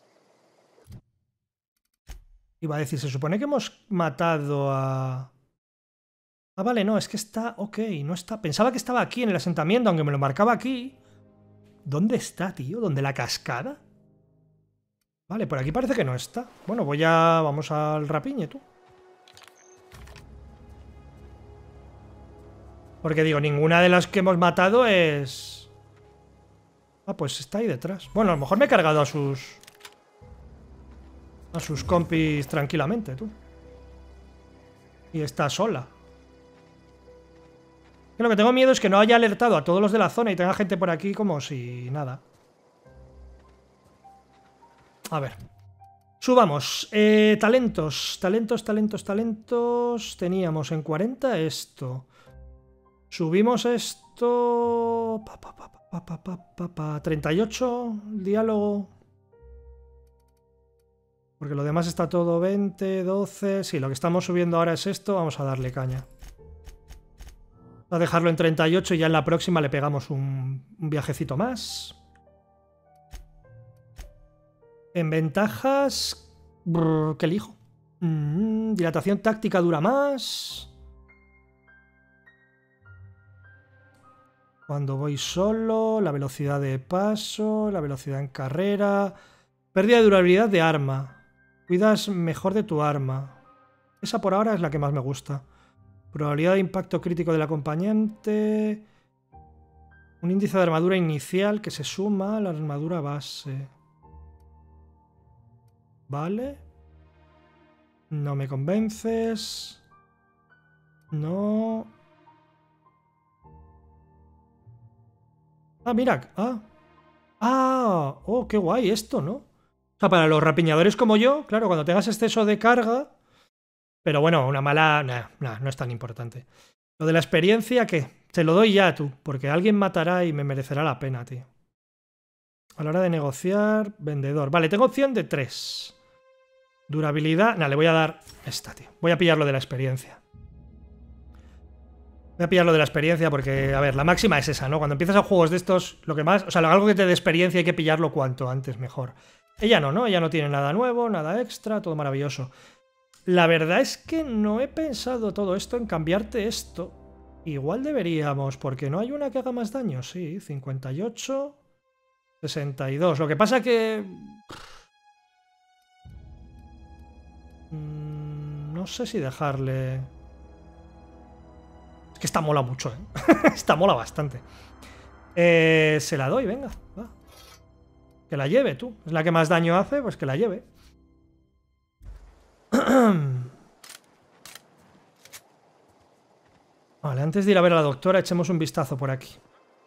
Iba a decir, se supone que hemos matado a... Ah, vale, no, es que está... Ok, no está... Pensaba que estaba aquí en el asentamiento, aunque me lo marcaba aquí. ¿Dónde está, tío? ¿Dónde la cascada? Vale, por aquí parece que no está. Bueno, voy a... Vamos al rapiñe, tú. Porque digo, ninguna de las que hemos matado es... Ah, pues está ahí detrás. Bueno, a lo mejor me he cargado a sus compis tranquilamente, tú. Y está sola. Lo que tengo miedo es que no haya alertado a todos los de la zona y tenga gente por aquí como si nada. A ver. Subamos. Talentos. Talentos. Teníamos en 40 esto. Subimos esto... 38, el diálogo. Porque lo demás está todo 20, 12... Sí, lo que estamos subiendo ahora es esto. Vamos a darle caña. Vamos a dejarlo en 38 y ya en la próxima le pegamos un viajecito más. En ventajas... ¿Qué elijo? Dilatación táctica dura más... Cuando voy solo, la velocidad de paso, la velocidad en carrera... Pérdida de durabilidad de arma. Cuidas mejor de tu arma. Esa por ahora es la que más me gusta. Probabilidad de impacto crítico del acompañante. Un índice de armadura inicial que se suma a la armadura base. Vale. No me convences. No. Ah, mira. Oh, qué guay esto, ¿no? O sea, para los rapiñadores como yo, claro, cuando tengas exceso de carga... Pero bueno, una mala... no es tan importante. Lo de la experiencia, ¿qué? Te lo doy ya, tú, porque alguien matará y me merecerá la pena, tío. A la hora de negociar, vendedor. Vale, tengo opción de 3. Durabilidad... le voy a dar esta, tío. Voy a pillar lo de la experiencia. Voy a pillar lo de la experiencia porque, a ver, la máxima es esa, ¿no? Cuando empiezas a juegos de estos, lo que más... O sea, algo que te dé experiencia hay que pillarlo cuanto antes mejor. Ella no, ¿no? Ella no tiene nada nuevo, nada extra, todo maravilloso. La verdad es que no he pensado todo esto en cambiarte esto. Igual deberíamos, porque no hay una que haga más daño. Sí, 58, 62. Lo que pasa que... no sé si dejarle... Es que esta mola mucho, ¿eh? Esta mola bastante. Se la doy, venga. Va. Que la lleve, tú. Es la que más daño hace, pues que la lleve. Vale, antes de ir a ver a la doctora, echemos un vistazo por aquí.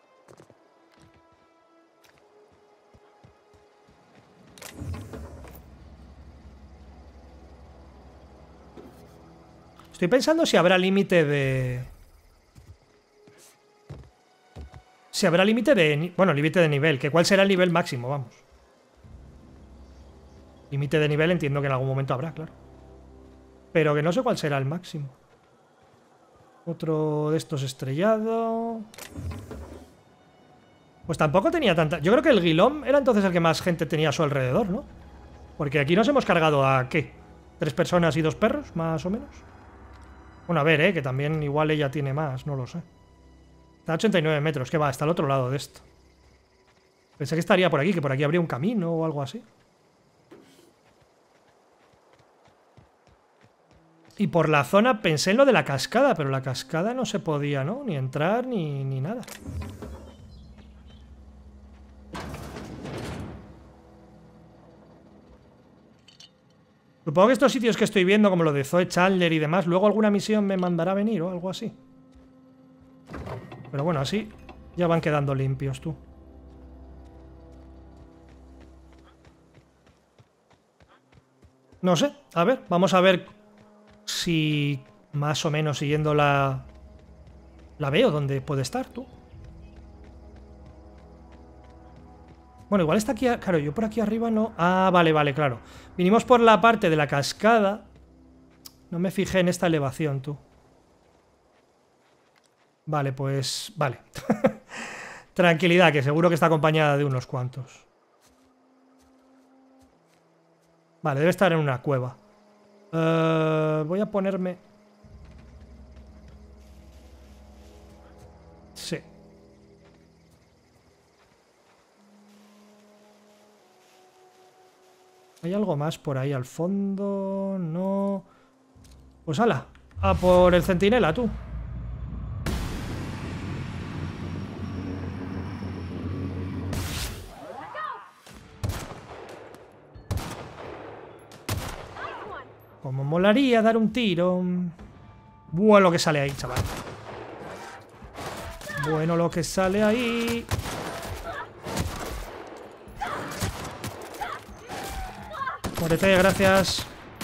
Estoy pensando si habrá límite de... Si habrá límite de... Bueno, límite de nivel. Que ¿cuál será el nivel máximo? Vamos. Límite de nivel entiendo que en algún momento habrá, claro. Pero que no sé cuál será el máximo. Otro de estos estrellado. Pues tampoco tenía tanta... Yo creo que el Guilom era entonces el que más gente tenía a su alrededor, ¿no? Porque aquí nos hemos cargado a... ¿qué? ¿3 personas y 2 perros, más o menos? Bueno, a ver, que también igual ella tiene más, no lo sé. Está a 89 metros, que va, está al otro lado de esto. Pensé que estaría por aquí, que por aquí habría un camino o algo así. Y por la zona pensé en lo de la cascada, pero la cascada no se podía, ¿no? Ni entrar ni nada. Supongo que estos sitios que estoy viendo, como lo de Zoe Chandler y demás, luego alguna misión me mandará a venir o algo así. Pero bueno, así ya van quedando limpios, tú. No sé, a ver, vamos a ver si más o menos siguiendo la veo dónde puede estar, tú. Bueno, igual está aquí... Claro, yo por aquí arriba no... Ah, vale, vale, claro. Vinimos por la parte de la cascada. No me fijé en esta elevación, tú. Vale, pues... Vale. Tranquilidad, que seguro que está acompañada de unos cuantos. Vale, debe estar en una cueva. Voy a ponerme... Sí. ¿Hay algo más por ahí al fondo? No... Pues ala, a por el centinela, tú. Como molaría dar un tiro. Bueno lo que sale ahí, chaval. Bueno lo que sale ahí. Muérete, gracias.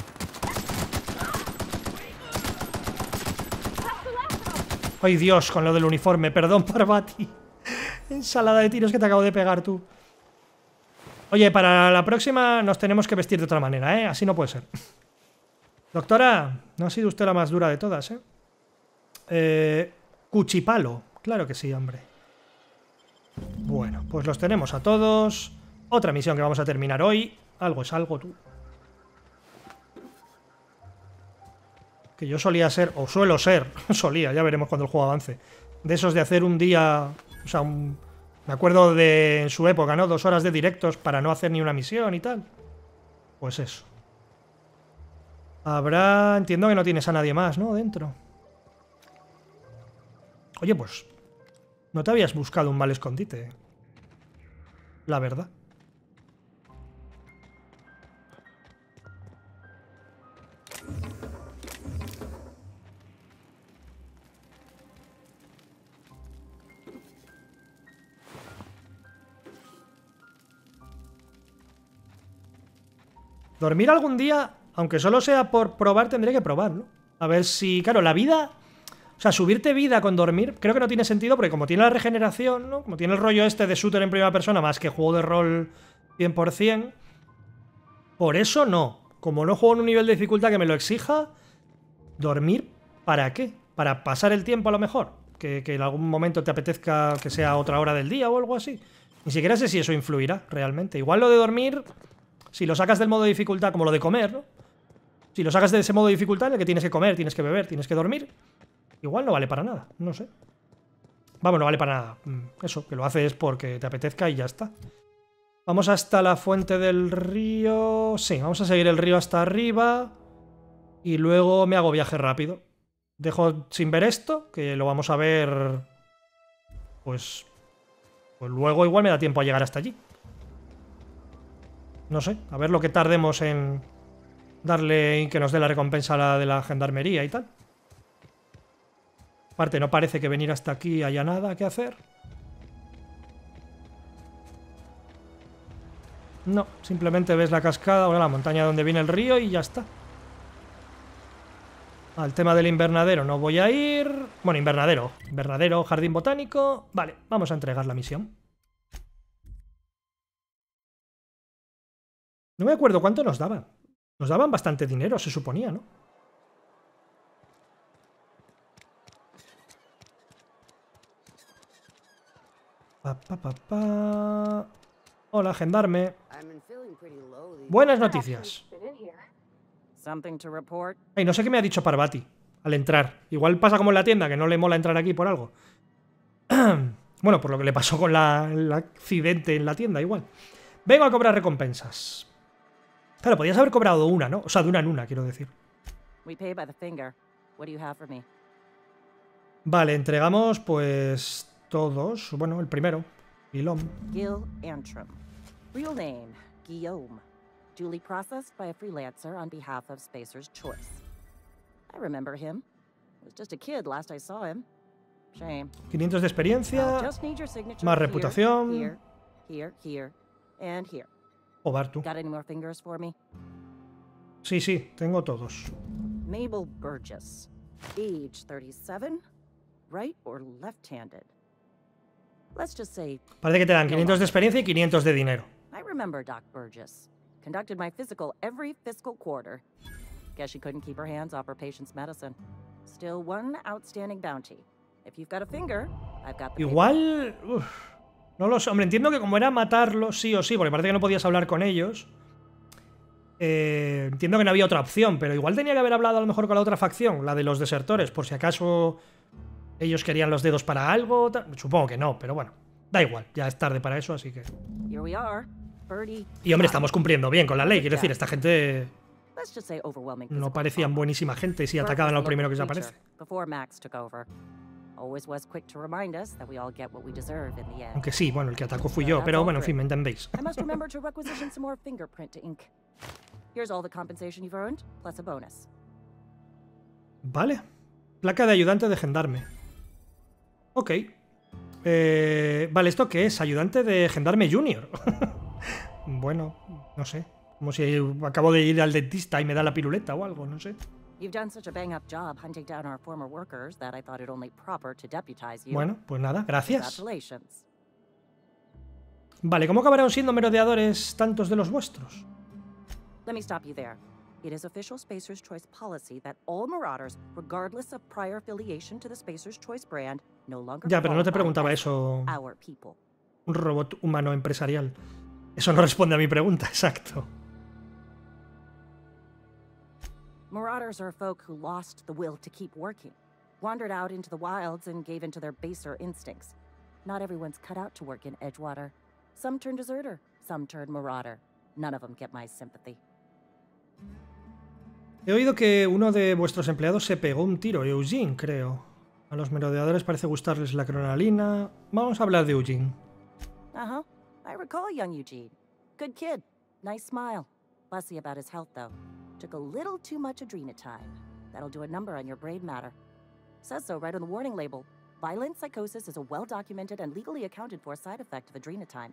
Ay, Dios, con lo del uniforme. Perdón, Parvati. Ensalada de tiros que te acabo de pegar, tú. Oye, para la próxima nos tenemos que vestir de otra manera, ¿eh? Así no puede ser. Doctora, no ha sido usted la más dura de todas, ¿eh? Cuchipalo. Claro que sí, hombre. Bueno, pues los tenemos a todos. Otra misión que vamos a terminar hoy. Algo es algo, tú. Que yo solía ser, o suelo ser, solía, ya veremos cuando el juego avance, de esos de hacer un día O sea, me acuerdo de en su época, ¿no? 2 horas de directos para no hacer ni una misión y tal. Pues eso. Habrá... Entiendo que no tienes a nadie más, ¿no? Dentro. Oye, pues... No te habías buscado un mal escondite. La verdad. Dormir algún día, aunque solo sea por probar, tendré que probar, ¿no? A ver si... Claro, la vida... O sea, subirte vida con dormir creo que no tiene sentido porque como tiene la regeneración, ¿no? Como tiene el rollo este de shooter en primera persona más que juego de rol 100%, por eso no. Como no juego en un nivel de dificultad que me lo exija, dormir, ¿para qué? ¿Para pasar el tiempo a lo mejor? Que en algún momento te apetezca que sea otra hora del día o algo así. Ni siquiera sé si eso influirá realmente. Igual lo de dormir, si lo sacas del modo de dificultad, como lo de comer, ¿no? Si lo sacas de ese modo de dificultad en el que tienes que comer, tienes que beber, tienes que dormir, igual no vale para nada, no sé. Vamos, no vale para nada. Eso, que lo haces porque te apetezca y ya está. Vamos hasta la fuente del río. Sí, vamos a seguir el río hasta arriba. Y luego me hago viaje rápido. Dejo sin ver esto, que lo vamos a ver... Pues luego igual me da tiempo a llegar hasta allí. No sé, a ver lo que tardemos en darle y que nos dé la recompensa a la de la gendarmería y tal. Aparte, no parece que venir hasta aquí haya nada que hacer. No, simplemente ves la cascada o la montaña donde viene el río y ya está. Al tema del invernadero no voy a ir. Bueno, invernadero, jardín botánico. Vale, vamos a entregar la misión. No me acuerdo cuánto nos daban. Nos daban bastante dinero, se suponía, ¿no? Hola, gendarme. Buenas noticias. Ay, no sé qué me ha dicho Parvati al entrar. Igual pasa como en la tienda, que no le mola entrar aquí por algo. Bueno, por lo que le pasó con el accidente en la tienda, igual. Vengo a cobrar recompensas. Claro, podías haber cobrado una, ¿no? O sea, de una en una, quiero decir. Vale, entregamos, pues... todos. Bueno, el primero. Guillaume. Gil Antrim. Real name, Guillaume. Duly processed by a freelancer on behalf of Spacer's Choice. I remember him. Was just a kid last I saw him. Shame. 500 de experiencia. Just need your signature Más here, reputación. Here, and here. O Bartu. Got any more fingers for me? Sí, sí, tengo todos. Mabel Burgess. Age 37. Right or left-handed? Let's just say... Parece que te dan 500 de experiencia y 500 de dinero. I remember Doc Burgess. Conducted my physical every fiscal quarter. Guess she couldn't keep her hands off her patient's medicine. Still one outstanding bounty. If you've got a finger, I've got the Igual... no lo sé. Hombre, entiendo que como era matarlo sí o sí, porque parece que no podías hablar con ellos. Entiendo que no había otra opción, pero igual tenía que haber hablado a lo mejor con la otra facción, la de los desertores, por si acaso ellos querían los dedos para algo. Supongo que no, pero bueno. Da igual, ya es tarde para eso, así que... Here we are. Birdie. Y hombre, estamos cumpliendo bien con la ley, quiero decir, esta gente... Let's just say overwhelming No physical parecían trauma. buenísima gente si Bert atacaban a was lo a primero local que se preacher aparece. Before Max took over. Always was quick to remind us that we all get what we deserve in the end. Aunque sí, bueno, el que atacó fui yo, pero bueno, en fin, me entendéis. I must remember to requisition some more fingerprint to ink. Here's all the compensation you've earned, plus a bonus. Vale. Placa de ayudante de gendarme. Ok. Vale, ¿esto qué es? Ayudante de gendarme junior. Bueno, no sé. Como si acabo de ir al dentista y me da la piruleta o algo, no sé. You've done such a bang-up job hunting down our former workers that I thought it only proper to deputize you. Bueno, pues nada, gracias. Congratulations. Vale, ¿cómo acabaron siendo merodeadores tantos de los vuestros? Let me stop you there. It is official Spacer's Choice policy that all Marauders, regardless of prior affiliation to the Spacer's Choice brand, no longer Ya, pero no te qualify preguntaba as eso. our people. Un robot humano empresarial. Eso no responde a mi pregunta, exacto. Marauders are folk who lost the will to keep working, wandered out into the wilds and gave into their baser instincts. Not everyone's cut out to work in Edgewater. Some turn deserter, some turn marauder. None of them get my sympathy. He oído que uno de vuestros empleados se pegó un tiro, Eugene, creo. A los merodeadores parece gustarles la cronalina. Vamos a hablar de Eugene. Uh-huh. I recall young Eugene. Good kid. Nice smile. Fussy about his health, though. Took a little too much adrenatine. That'll do a number on your brain matter. Says so right on the warning label. Violent psychosis is a well-documented and legally accounted for side effect of adrenatine.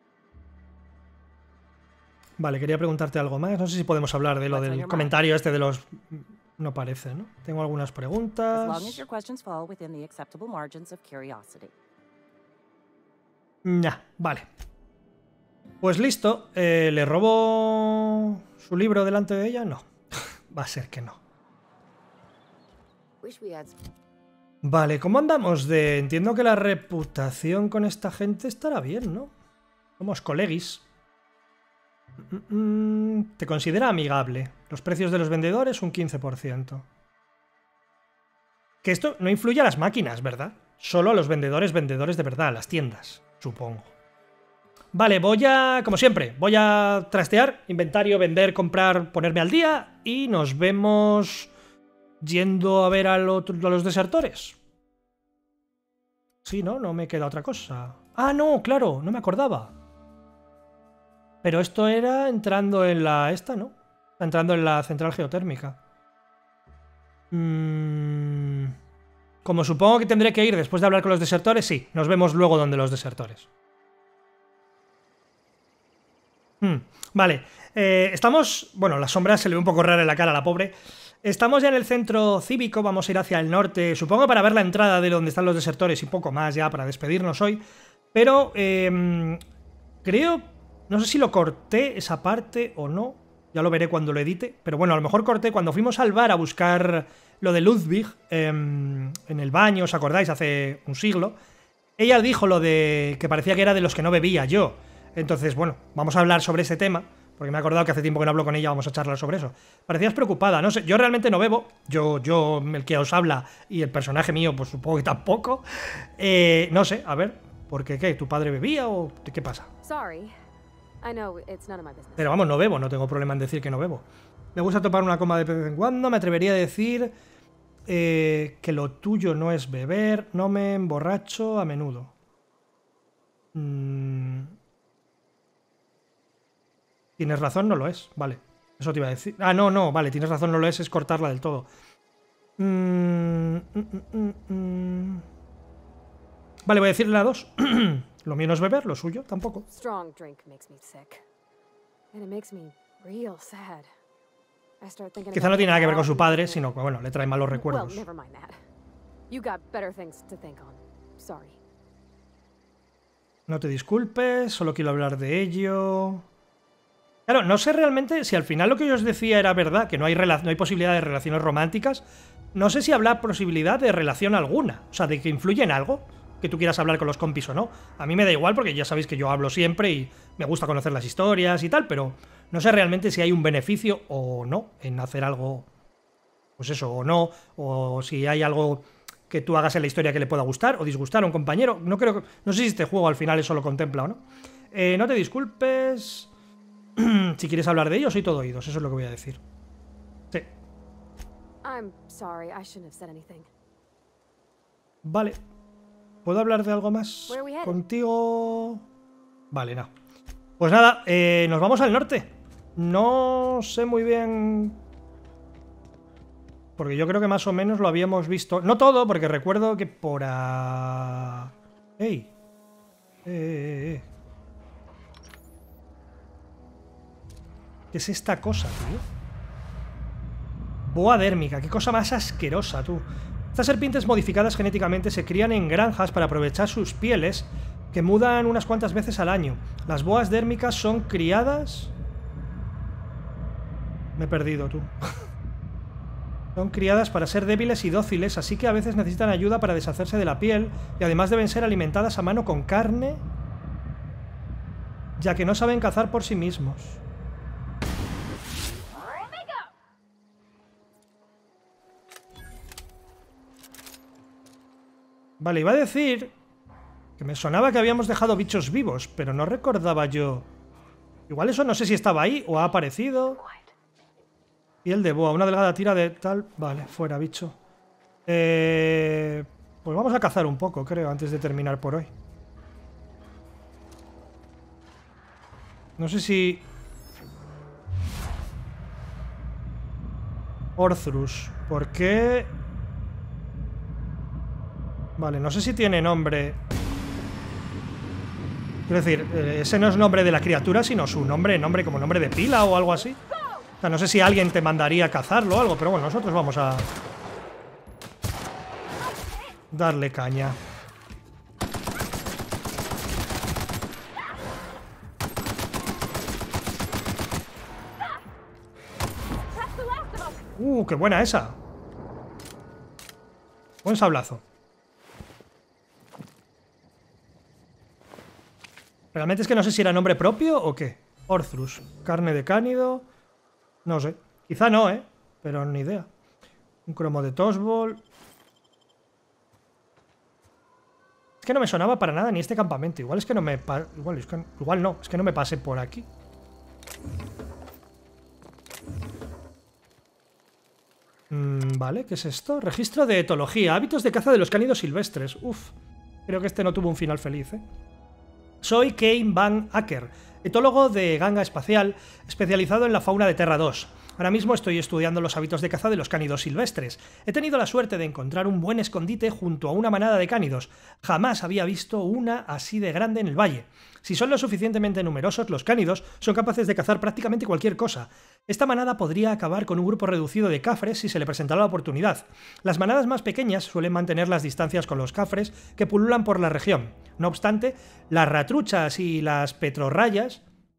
Vale, quería preguntarte algo más. No sé si podemos hablar de lo del comentario este de los... No parece, ¿no? Tengo algunas preguntas. As long as your questions fall within the acceptable margins of curiosity. Ya, vale. Pues listo. ¿Le robo su libro delante de ella? No. Va a ser que no. Vale, ¿cómo andamos de...? Entiendo que la reputación con esta gente estará bien, ¿no? Somos colegis. Te considera amigable. Los precios de los vendedores un 15%. Que esto no influye a las máquinas, ¿verdad? Solo a los vendedores de verdad, a las tiendas, supongo. Vale, voy a... Como siempre, voy a trastear, inventario, vender, comprar, ponerme al día y nos vemos yendo a ver a los desertores. Sí, ¿no? No me queda otra cosa. Ah, no, claro, no me acordaba. Pero esto era entrando en la... Esta, ¿no? Entrando en la central geotérmica. Como supongo que tendré que ir después de hablar con los desertores, sí. Nos vemos luego donde los desertores. Vale. Estamos... Bueno, la sombra se le ve un poco rara en la cara a la pobre. Estamos ya en el centro cívico. Vamos a ir hacia el norte. Supongo para ver la entrada de donde están los desertores y poco más ya para despedirnos hoy. Pero... creo... No sé si lo corté esa parte o no. Ya lo veré cuando lo edite. Pero bueno, a lo mejor corté cuando fuimos al bar a buscar lo de Ludwig en el baño, ¿os acordáis? Hace un siglo. Ella dijo lo de que parecía que era de los que no bebía yo. Entonces, bueno, vamos a hablar sobre ese tema. Porque me he acordado que hace tiempo que no hablo con ella, vamos a charlar sobre eso. Parecías preocupada, no sé, yo realmente no bebo. Yo, el que os habla y el personaje mío, pues supongo que tampoco. No sé, a ver, ¿por qué qué? ¿Tu padre bebía o qué pasa? Sorry. I know it's none of my business. Pero vamos, no bebo, no tengo problema en decir que no bebo. Me gusta tomar una coma de vez en cuando, me atrevería a decir que lo tuyo no es beber, no me emborracho a menudo. Tienes razón, no lo es, vale. Eso te iba a decir. Ah, no, vale, tienes razón, no lo es cortarla del todo. Vale, voy a decirle la 2. Lo mío no es beber, lo suyo tampoco. Strong drink makes me sick. And it makes me real sad. I start thinking Quizá no tiene nada que ver con su padre, sino que, bueno, le trae malos recuerdos. Well, never mind that. You got better things to think on. Sorry. No te disculpes, solo quiero hablar de ello. Claro, no sé realmente si al final lo que yo os decía era verdad, que no hay posibilidad de relaciones románticas. No sé si habrá posibilidad de relación alguna. O sea, de que influye en algo. Que tú quieras hablar con los compis o no. A mí me da igual porque ya sabéis que yo hablo siempre y me gusta conocer las historias y tal, pero no sé realmente si hay un beneficio o no en hacer algo, pues eso, o no, o si hay algo que tú hagas en la historia que le pueda gustar o disgustar a un compañero. No sé si este juego al final eso lo contempla o no. No te disculpes. Si quieres hablar de ello, soy todo oídos, eso es lo que voy a decir. Sí. I'm sorry, I shouldn't have said anything. Vale. ¿Puedo hablar de algo más contigo? Vale, no. Pues nada, nos vamos al norte. No sé muy bien... Porque yo creo que más o menos lo habíamos visto... No todo, porque recuerdo que por... ¡Ey! ¿Qué es esta cosa, tío? Boa dérmica, qué cosa más asquerosa, tú. Estas serpientes modificadas genéticamente se crían en granjas para aprovechar sus pieles, que mudan unas cuantas veces al año. Las boas dérmicas son criadas... Me he perdido, tú. Son criadas para ser débiles y dóciles, así que a veces necesitan ayuda para deshacerse de la piel, y además deben ser alimentadas a mano con carne, ya que no saben cazar por sí mismos. Vale, iba a decir Que me sonaba que habíamos dejado bichos vivos, pero no recordaba yo. Igual eso no sé si estaba ahí o ha aparecido. Piel de boa, una delgada tira de tal... Vale, fuera, bicho. Pues vamos a cazar un poco, creo, antes de terminar por hoy. No sé si... Orthrus. ¿Por qué? Vale, no sé si tiene nombre. Quiero decir, ese no es nombre de la criatura, sino su nombre como nombre de pila o algo así. O sea, no sé si alguien te mandaría a cazarlo o algo, pero bueno, nosotros vamos a... darle caña. ¡Qué buena esa! Buen sablazo. Realmente es que no sé si era nombre propio o qué. Orthrus. Carne de cánido. No sé. Quizá no, ¿eh? Pero ni idea. Un cromo de Tosbol. Es que no me sonaba para nada ni este campamento. Igual es que no me... Igual no. Es que no me pasé por aquí. Vale, ¿qué es esto? Registro de etología. Hábitos de caza de los cánidos silvestres. Uf. Creo que este no tuvo un final feliz, ¿eh? Soy Kane Van Acker, etólogo de ganga espacial, especializado en la fauna de Terra 2. Ahora mismo estoy estudiando los hábitos de caza de los cánidos silvestres. He tenido la suerte de encontrar un buen escondite junto a una manada de cánidos. Jamás había visto una así de grande en el valle. Si son lo suficientemente numerosos, los cánidos son capaces de cazar prácticamente cualquier cosa. Esta manada podría acabar con un grupo reducido de cafres si se le presentara la oportunidad. Las manadas más pequeñas suelen mantener las distancias con los cafres que pululan por la región. No obstante, las ratruchas y las terorrayas,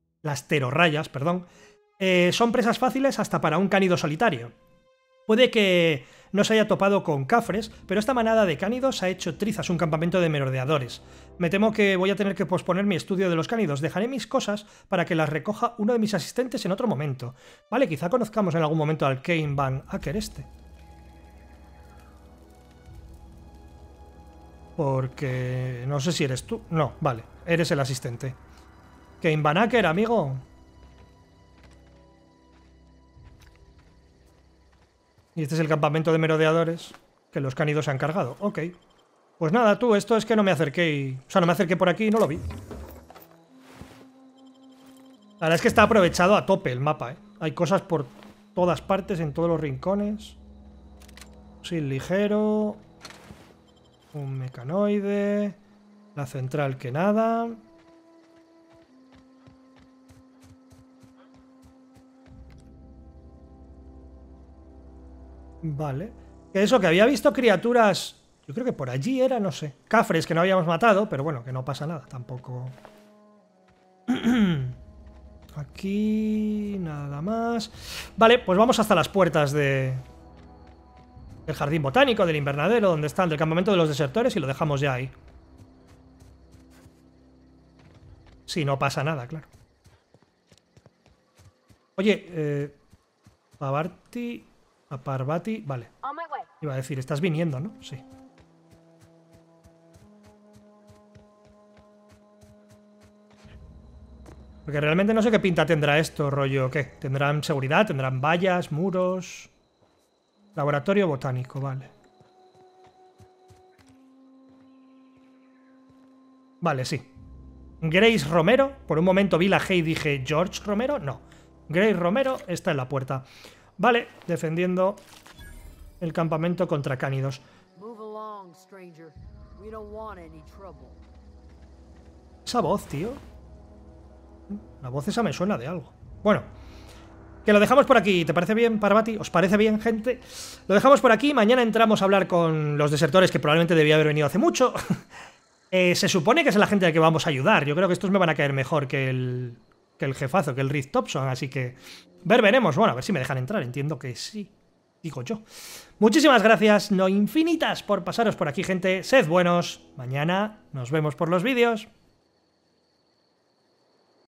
son presas fáciles hasta para un cánido solitario. Puede que no se haya topado con cafres, pero esta manada de cánidos ha hecho trizas un campamento de merodeadores. Me temo que voy a tener que posponer mi estudio de los cánidos. Dejaré mis cosas para que las recoja uno de mis asistentes en otro momento. Vale, quizá conozcamos en algún momento al Kane Van Acker este. Porque... no sé si eres tú. No, vale, eres el asistente. Kane Van Acker, amigo. Y este es el campamento de merodeadores que los cánidos se han cargado. Ok. Pues nada, tú, esto es que no me acerqué y... O sea, no me acerqué por aquí y no lo vi. La verdad es que está aprovechado a tope el mapa, ¿eh? Hay cosas por todas partes, en todos los rincones. Sin ligero. Un mecanoide. La central que nada. Vale. Eso, que había visto criaturas... Yo creo que por allí era, no sé. Cafres que no habíamos matado, pero bueno, que no pasa nada, tampoco. Aquí... nada más. Vale, pues vamos hasta las puertas del jardín botánico, del invernadero, donde está el del campamento de los desertores, y lo dejamos ya ahí. Sí, no pasa nada, claro. Oye, Parvati, vale. Iba a decir, estás viniendo, ¿no? Sí. Porque realmente no sé qué pinta tendrá esto, rollo, ¿qué? ¿Tendrán seguridad? ¿Tendrán vallas, muros? Laboratorio botánico, vale. Vale, sí. Grace Romero. Por un momento vi la G y dije, ¿George Romero? No. Grace Romero está en la puerta. Vale, defendiendo el campamento contra cánidos. Esa voz, tío. La voz esa me suena de algo. Bueno, que lo dejamos por aquí. ¿Te parece bien, Parvati? ¿Os parece bien, gente? Lo dejamos por aquí. Mañana entramos a hablar con los desertores, que probablemente debía haber venido hace mucho. Se supone que es la gente a la que vamos a ayudar. Yo creo que estos me van a caer mejor que el jefazo, que el Rick Thompson. Así que veremos. Bueno, a ver si me dejan entrar. Entiendo que sí. Digo yo. Muchísimas gracias, no infinitas, por pasaros por aquí, gente. Sed buenos. Mañana nos vemos por los vídeos.